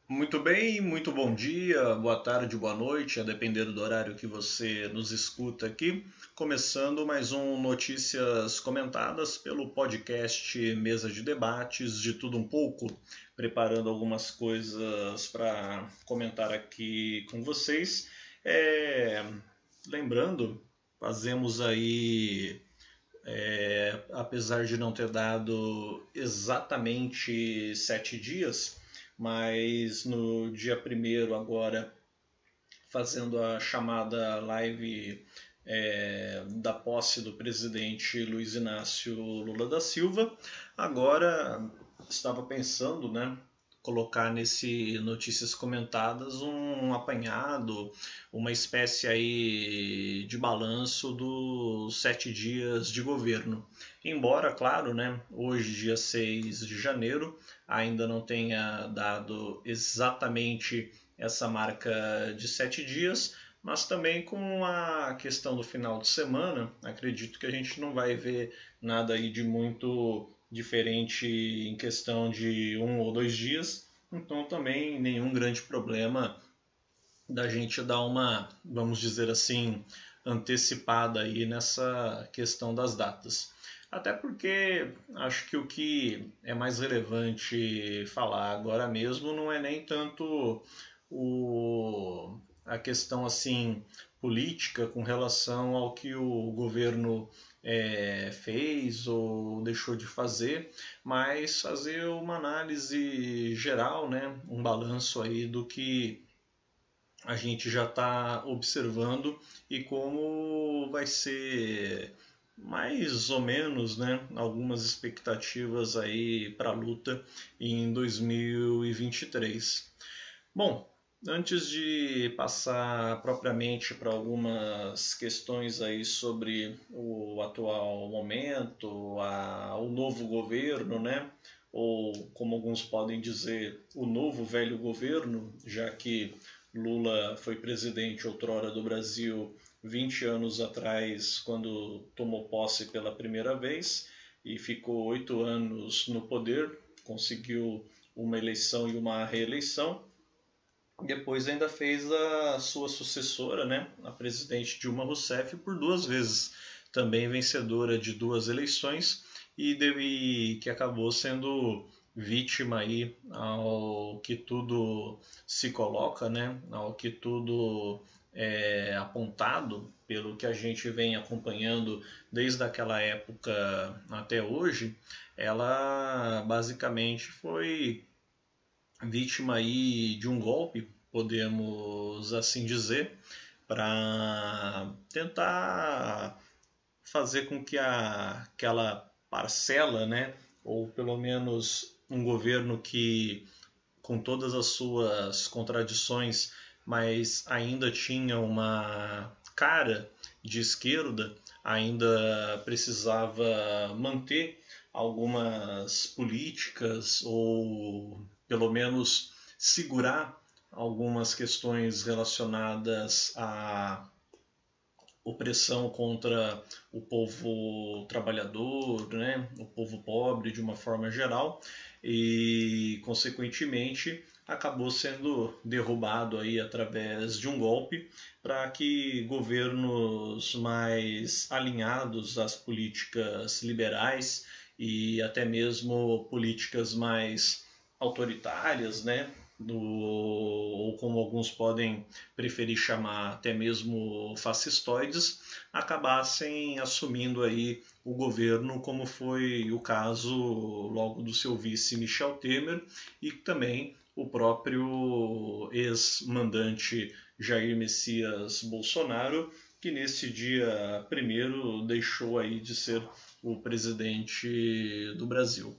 Muito bem, muito bom dia, boa tarde, boa noite, a depender do horário que você nos escuta aqui. Começando mais um Notícias Comentadas pelo podcast Mesa de Debates, de tudo um pouco, preparando algumas coisas para comentar aqui com vocês. Lembrando, fazemos aí, apesar de não ter dado exatamente 7 dias, mas no dia primeiro agora, fazendo a chamada live da posse do presidente Luiz Inácio Lula da Silva, agora estava pensando, né, colocar nesse Notícias Comentadas um apanhado, uma espécie aí de balanço dos 7 dias de governo. Embora, claro, né, hoje, dia 6 de janeiro, ainda não tenha dado exatamente essa marca de 7 dias, mas também com a questão do final de semana, acredito que a gente não vai ver nada aí de muito diferente em questão de 1 ou 2 dias, então também nenhum grande problema da gente dar uma, vamos dizer assim, antecipada aí nessa questão das datas. Até porque acho que o que é mais relevante falar agora mesmo não é nem tanto a questão assim política com relação ao que o governo fez ou deixou de fazer, mas fazer uma análise geral, né, um balanço aí do que a gente já está observando e como vai ser mais ou menos, né, algumas expectativas aí para a luta em 2023. Bom, antes de passar propriamente para algumas questões aí sobre o atual momento, o novo governo, né? Ou como alguns podem dizer, o novo velho governo, já que Lula foi presidente outrora do Brasil 20 anos atrás, quando tomou posse pela primeira vez e ficou 8 anos no poder, conseguiu uma eleição e uma reeleição. Depois ainda fez a sua sucessora, né, a presidente Dilma Rousseff, por 2 vezes, também vencedora de 2 eleições e que acabou sendo vítima aí ao que tudo se coloca, né, ao que tudo é apontado pelo que a gente vem acompanhando desde aquela época até hoje, ela basicamente foi vítima aí de um golpe, podemos assim dizer, para tentar fazer com que aquela parcela, né, ou pelo menos um governo que, com todas as suas contradições, mas ainda tinha uma cara de esquerda, ainda precisava manter algumas políticas ou pelo menos segurar algumas questões relacionadas à opressão contra o povo trabalhador, né, o povo pobre de uma forma geral, e consequentemente acabou sendo derrubado aí através de um golpe para que governos mais alinhados às políticas liberais e até mesmo políticas mais autoritárias, né, ou como alguns podem preferir chamar até mesmo fascistoides, acabassem assumindo aí o governo, como foi o caso logo do seu vice Michel Temer e também o próprio ex-mandante Jair Messias Bolsonaro, que nesse dia primeiro deixou aí de ser o presidente do Brasil.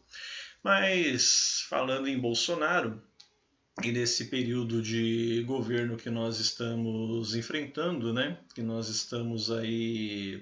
Mas falando em Bolsonaro, e nesse período de governo que nós estamos enfrentando, né, que nós estamos aí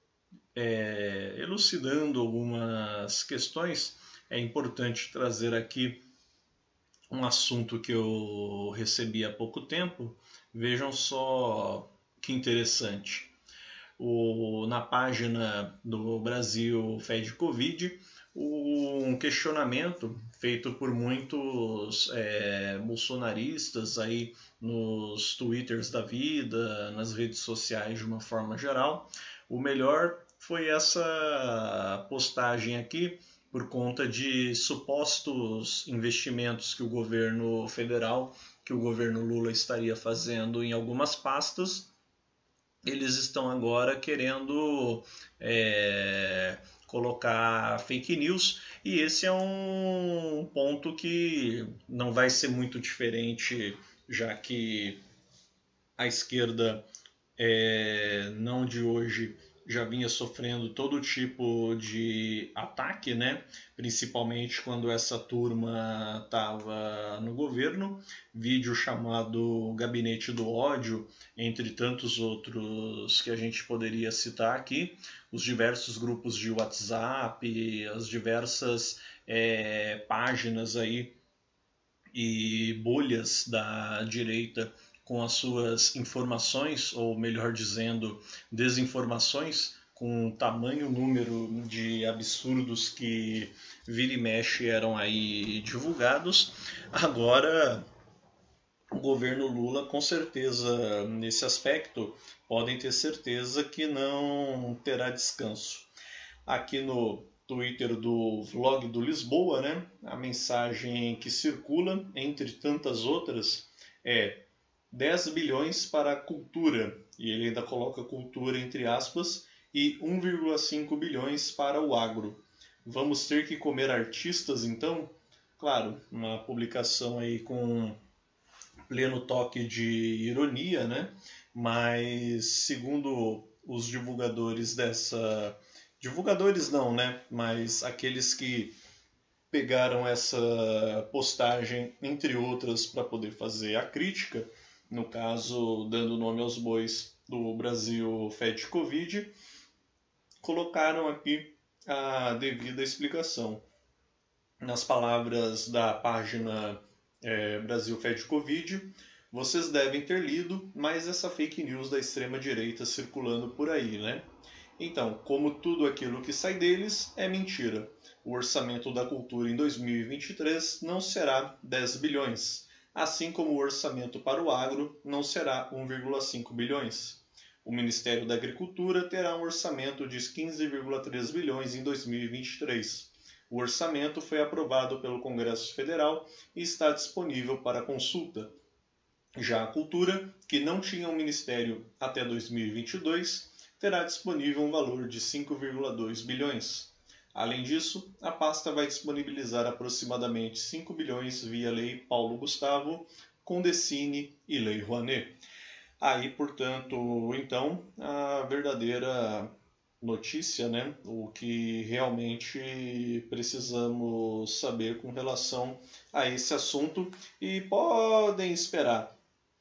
elucidando algumas questões, é importante trazer aqui um assunto que eu recebi há pouco tempo. Vejam só que interessante. Na página do Brasil Fed Covid, um questionamento feito por muitos bolsonaristas aí nos twitters da vida, nas redes sociais de uma forma geral. O melhor foi essa postagem aqui por conta de supostos investimentos que o governo federal, que o governo Lula estaria fazendo em algumas pastas. Eles estão agora querendo colocar fake news, e esse é um ponto que não vai ser muito diferente, já que a esquerda não de hoje já vinha sofrendo todo tipo de ataque, né? Principalmente quando essa turma estava no governo. Vídeo chamado Gabinete do Ódio, entre tantos outros que a gente poderia citar aqui. Os diversos grupos de WhatsApp, as diversas páginas aí e bolhas da direita com as suas informações, ou melhor dizendo, desinformações, com um tamanho número de absurdos que vira e mexe eram aí divulgados. Agora, o governo Lula, com certeza, nesse aspecto, podem ter certeza que não terá descanso. Aqui no Twitter do Vlog do Lisboa, né, a mensagem que circula, entre tantas outras, é 10 bilhões para a cultura, e ele ainda coloca cultura entre aspas, e 1,5 bilhões para o agro. Vamos ter que comer artistas então? Claro, uma publicação aí com pleno toque de ironia, né? Mas segundo os divulgadores dessa... Divulgadores não, né? Mas aqueles que pegaram essa postagem, entre outras, para poder fazer a crítica, no caso, dando nome aos bois do Brasil Fed Covid, colocaram aqui a devida explicação. Nas palavras da página Brasil Fed Covid, vocês devem ter lido mais essa fake news da extrema-direita circulando por aí, né? Então, como tudo aquilo que sai deles é mentira. O orçamento da cultura em 2023 não será 10 bilhões, assim como o orçamento para o agro não será 1,5 bilhões. O Ministério da Agricultura terá um orçamento de 15,3 bilhões em 2023. O orçamento foi aprovado pelo Congresso Federal e está disponível para consulta. Já a cultura, que não tinha um ministério até 2022, terá disponível um valor de 5,2 bilhões. Além disso, a pasta vai disponibilizar aproximadamente 5 bilhões via Lei Paulo Gustavo, Condecine e Lei Rouanet. Aí, portanto, então, a verdadeira notícia, né? O que realmente precisamos saber com relação a esse assunto, e podem esperar.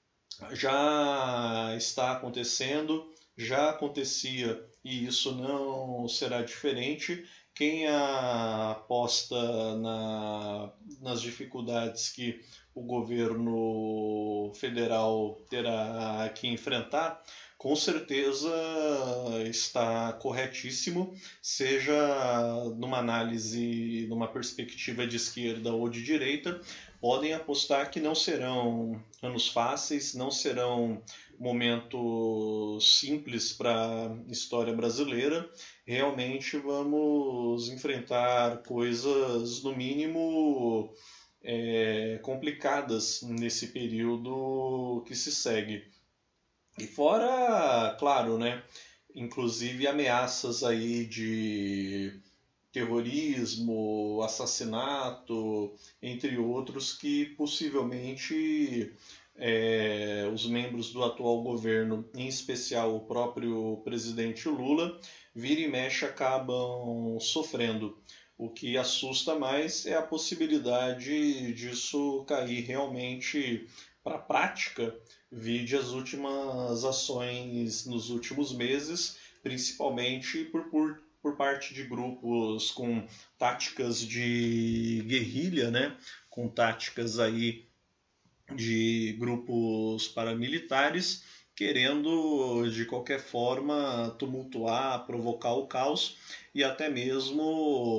Já está acontecendo, já acontecia e isso não será diferente. Quem aposta nas dificuldades que o governo federal terá que enfrentar, com certeza está corretíssimo, seja numa análise, numa perspectiva de esquerda ou de direita. Podem apostar que não serão anos fáceis, não serão momentos simples para a história brasileira. Realmente vamos enfrentar coisas, no mínimo, complicadas nesse período que se segue. E fora, claro, né, inclusive ameaças aí de terrorismo, assassinato, entre outros, que possivelmente os membros do atual governo, em especial o próprio presidente Lula, vira e mexe acabam sofrendo. O que assusta mais é a possibilidade disso cair realmente para a prática, vide as últimas ações nos últimos meses, principalmente por parte de grupos com táticas de guerrilha, né? Com táticas aí de grupos paramilitares, querendo de qualquer forma tumultuar, provocar o caos e até mesmo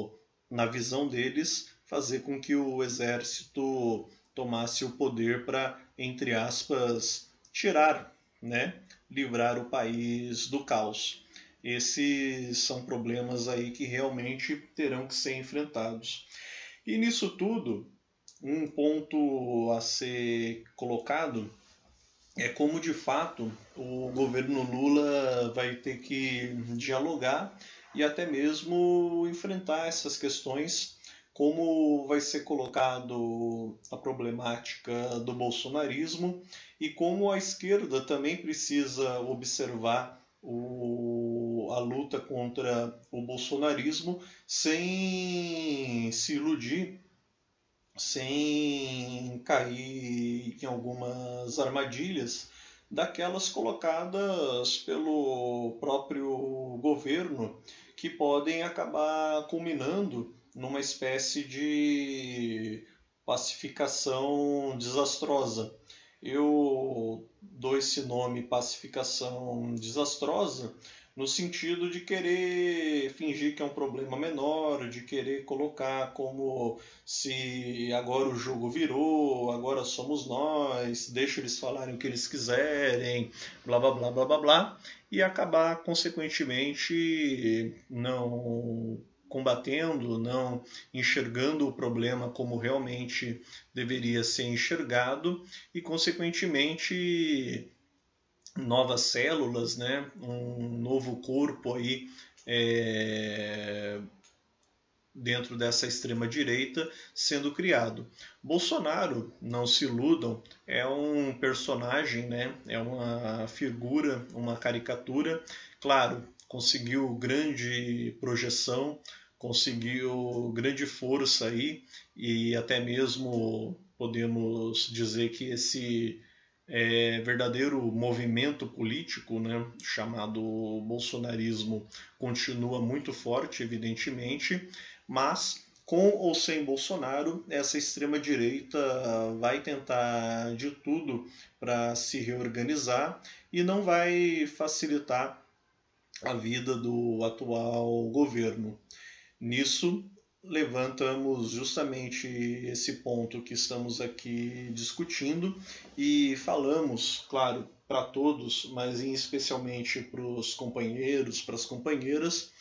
na visão deles, fazer com que o exército tomasse o poder para, entre aspas, tirar, né, livrar o país do caos. Esses são problemas aí que realmente terão que ser enfrentados. E nisso tudo, um ponto a ser colocado é como de fato o governo Lula vai ter que dialogar e até mesmo enfrentar essas questões, como vai ser colocado a problemática do bolsonarismo e como a esquerda também precisa observar a luta contra o bolsonarismo sem se iludir, sem cair em algumas armadilhas daquelas colocadas pelo próprio governo, que podem acabar culminando numa espécie de pacificação desastrosa. Eu dou esse nome pacificação desastrosa no sentido de querer fingir que é um problema menor, de querer colocar como se agora o jogo virou, agora somos nós, deixa eles falarem o que eles quiserem, blá blá blá blá blá blá, e acabar consequentemente não combatendo, não enxergando o problema como realmente deveria ser enxergado e consequentemente novas células, né? Um novo corpo aí dentro dessa extrema direita sendo criado. Bolsonaro, não se iludam, é um personagem, né? É uma figura, uma caricatura. Claro, conseguiu grande projeção, conseguiu grande força aí e até mesmo podemos dizer que esse verdadeiro movimento político, né, chamado bolsonarismo, continua muito forte, evidentemente, mas com ou sem Bolsonaro, essa extrema-direita vai tentar de tudo para se reorganizar e não vai facilitar a vida do atual governo. Nisso, levantamos justamente esse ponto que estamos aqui discutindo e falamos, claro, para todos, mas especialmente para os companheiros, para as companheiras,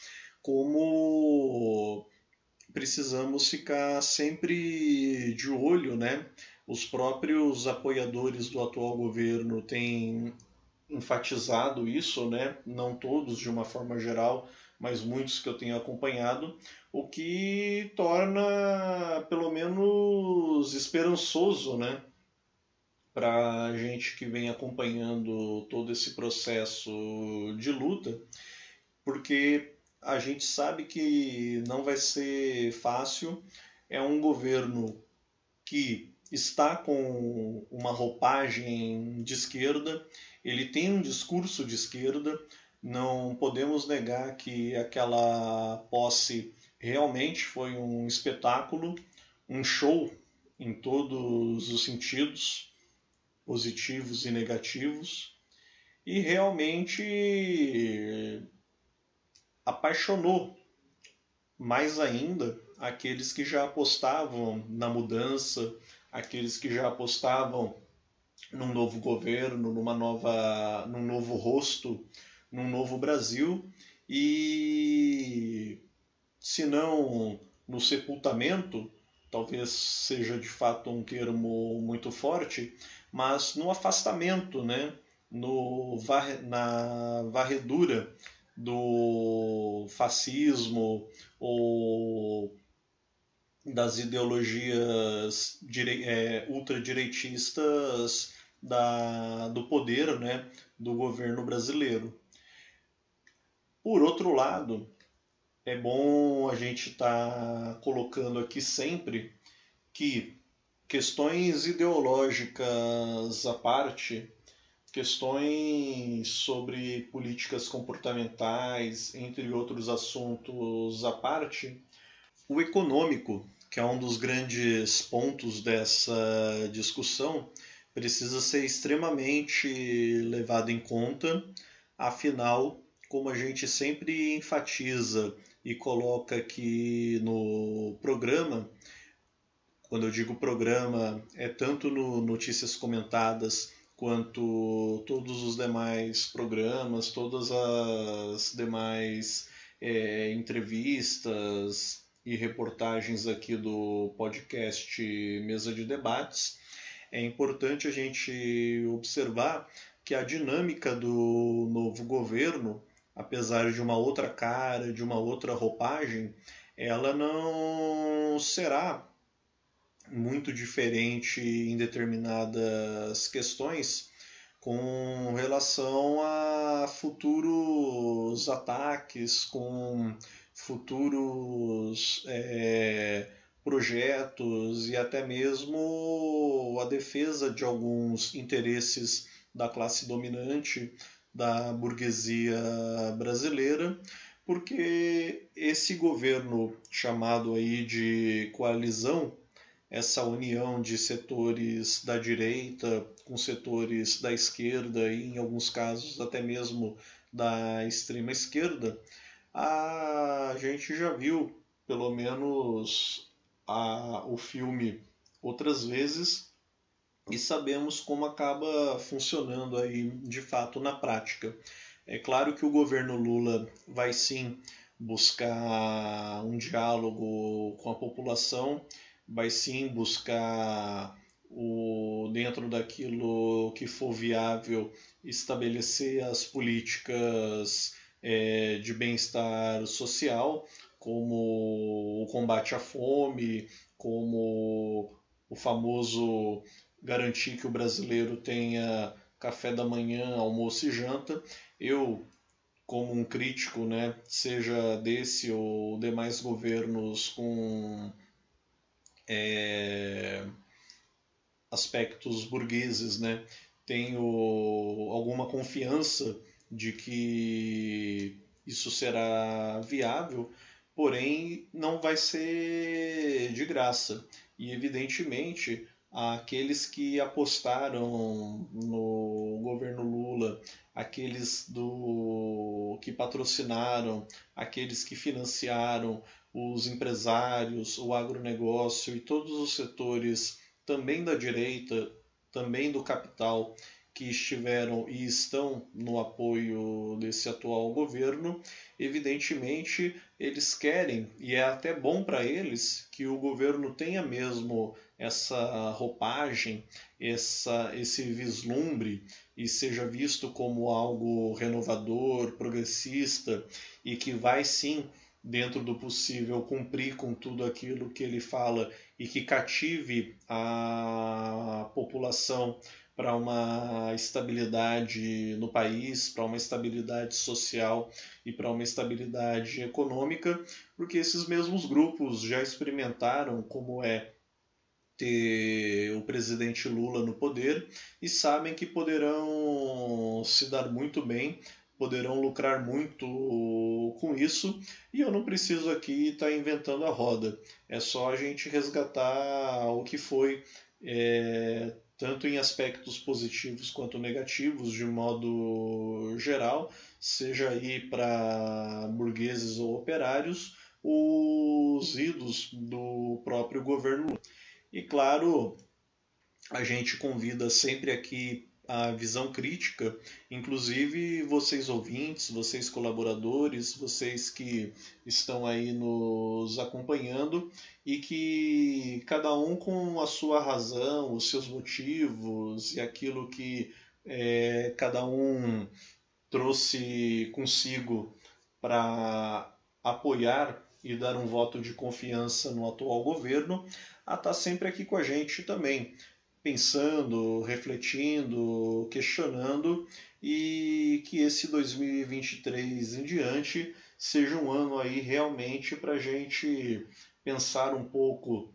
como precisamos ficar sempre de olho, né? Os próprios apoiadores do atual governo têm enfatizado isso, né? Não todos de uma forma geral, mas muitos que eu tenho acompanhado, o que torna pelo menos esperançoso, né? Para a gente que vem acompanhando todo esse processo de luta, porque a gente sabe que não vai ser fácil, é um governo que está com uma roupagem de esquerda, ele tem um discurso de esquerda, não podemos negar que aquela posse realmente foi um espetáculo, um show em todos os sentidos, positivos e negativos, e realmente apaixonou mais ainda aqueles que já apostavam na mudança, aqueles que já apostavam num novo governo, num novo rosto, num novo Brasil e, se não no sepultamento, talvez seja de fato um termo muito forte, mas no afastamento, né? Na varredura do fascismo ou das ideologias ultradireitistas do poder, né, do governo brasileiro. Por outro lado, é bom a gente estar colocando aqui sempre que questões ideológicas à parte, questões sobre políticas comportamentais, entre outros assuntos à parte, o econômico, que é um dos grandes pontos dessa discussão, precisa ser extremamente levado em conta, afinal, como a gente sempre enfatiza e coloca que no programa, quando eu digo programa, é tanto no Notícias Comentadas quanto todos os demais programas, todas as demais entrevistas e reportagens aqui do podcast Mesa de Debates. É importante a gente observar que a dinâmica do novo governo, apesar de uma outra cara, de uma outra roupagem, ela não será muito diferente em determinadas questões com relação a futuros ataques, com futuros projetos e até mesmo a defesa de alguns interesses da classe dominante da burguesia brasileira, porque esse governo chamado aí de coalizão, essa união de setores da direita com setores da esquerda e, em alguns casos, até mesmo da extrema esquerda, a gente já viu, pelo menos, o filme outras vezes e sabemos como acaba funcionando aí de fato na prática. É claro que o governo Lula vai sim buscar um diálogo com a população, vai sim buscar dentro daquilo que for viável estabelecer as políticas de bem-estar social, como o combate à fome, como o famoso garantir que o brasileiro tenha café da manhã, almoço e janta. Eu, como um crítico, né, seja desse ou demais governos com aspectos burgueses, né, tenho alguma confiança de que isso será viável, porém não vai ser de graça. E evidentemente aqueles que apostaram no governo Lula, aqueles que patrocinaram, aqueles que financiaram, os empresários, o agronegócio e todos os setores também da direita, também do capital, que estiveram e estão no apoio desse atual governo, evidentemente eles querem, e é até bom para eles, que o governo tenha mesmo essa roupagem, esse vislumbre e seja visto como algo renovador, progressista e que vai sim, dentro do possível, cumprir com tudo aquilo que ele fala e que cative a população para uma estabilidade no país, para uma estabilidade social e para uma estabilidade econômica, porque esses mesmos grupos já experimentaram como é ter o presidente Lula no poder e sabem que poderão se dar muito bem, poderão lucrar muito com isso, e eu não preciso aqui estar inventando a roda. É só a gente resgatar o que foi, tanto em aspectos positivos quanto negativos, de modo geral, seja aí para burgueses ou operários, os idos do próprio governo Lula. E claro, a gente convida sempre aqui a visão crítica, inclusive vocês ouvintes, vocês colaboradores, vocês que estão aí nos acompanhando e que cada um com a sua razão, os seus motivos e aquilo que cada um trouxe consigo para apoiar e dar um voto de confiança no atual governo, a estar sempre aqui com a gente também, pensando, refletindo, questionando, e que esse 2023 em diante seja um ano aí realmente para a gente pensar um pouco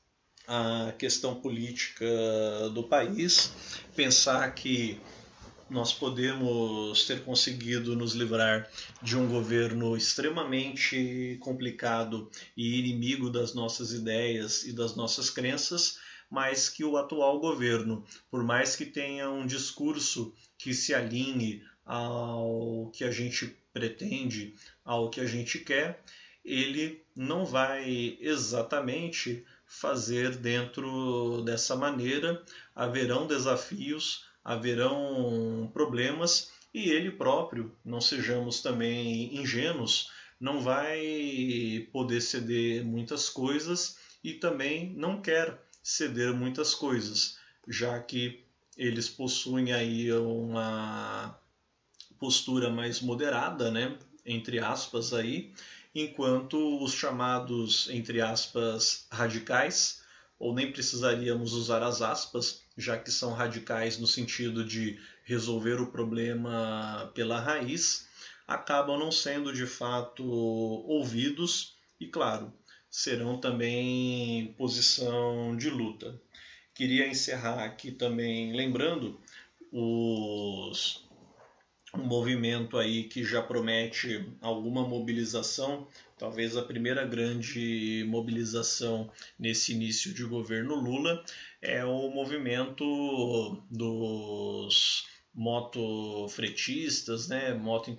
a questão política do país, pensar que nós podemos ter conseguido nos livrar de um governo extremamente complicado e inimigo das nossas ideias e das nossas crenças, mas que o atual governo, por mais que tenha um discurso que se alinhe ao que a gente pretende, ao que a gente quer, ele não vai exatamente fazer dentro dessa maneira. Haverão desafios, haverão problemas, e ele próprio, não sejamos também ingênuos, não vai poder ceder muitas coisas e também não quer ceder muitas coisas, já que eles possuem aí uma postura mais moderada, né, entre aspas aí, enquanto os chamados, entre aspas, radicais, ou nem precisaríamos usar as aspas, já que são radicais no sentido de resolver o problema pela raiz, acabam não sendo de fato ouvidos e, claro, serão também posição de luta. Queria encerrar aqui também lembrando um movimento aí que já promete alguma mobilização, talvez a primeira grande mobilização nesse início de governo Lula, é o movimento dos motofretistas, né,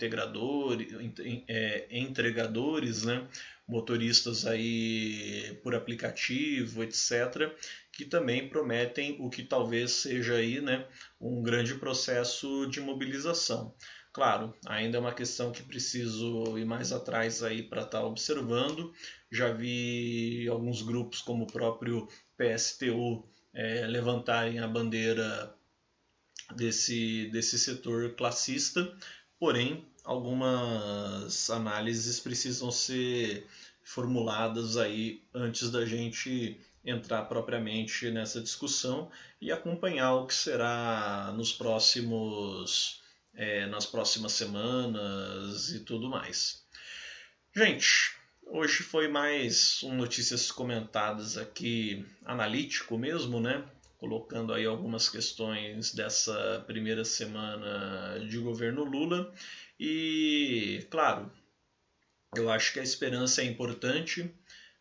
entregadores, né, motoristas aí por aplicativo, etc., que também prometem o que talvez seja aí, né, um grande processo de mobilização. Claro, ainda é uma questão que preciso ir mais atrás aí para estar observando. Já vi alguns grupos como o próprio PSTU levantarem a bandeira desse setor classista, porém algumas análises precisam ser formuladas aí antes da gente entrar propriamente nessa discussão e acompanhar o que será nas próximas semanas e tudo mais. Gente, hoje foi mais um Notícias Comentadas aqui, analítico mesmo, né? Colocando aí algumas questões dessa primeira semana de governo Lula. E, claro, eu acho que a esperança é importante,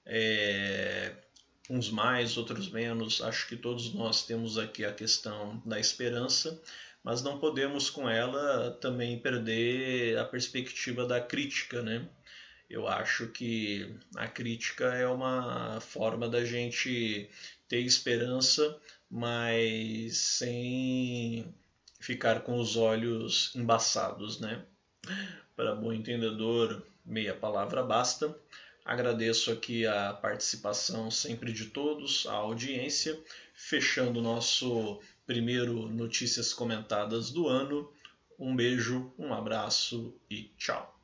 uns mais, outros menos. Acho que todos nós temos aqui a questão da esperança, mas não podemos com ela também perder a perspectiva da crítica, né? Eu acho que a crítica é uma forma da gente ter esperança, mas sem ficar com os olhos embaçados, né? Para bom entendedor, meia palavra basta. Agradeço aqui a participação sempre de todos, a audiência, fechando o nosso primeiro Notícias Comentadas do ano. Um beijo, um abraço e tchau.